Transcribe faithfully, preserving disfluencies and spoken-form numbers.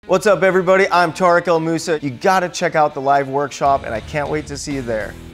What's up everybody, I'm Tarek Moussa. You gotta check out the live workshop and I can't wait to see you there.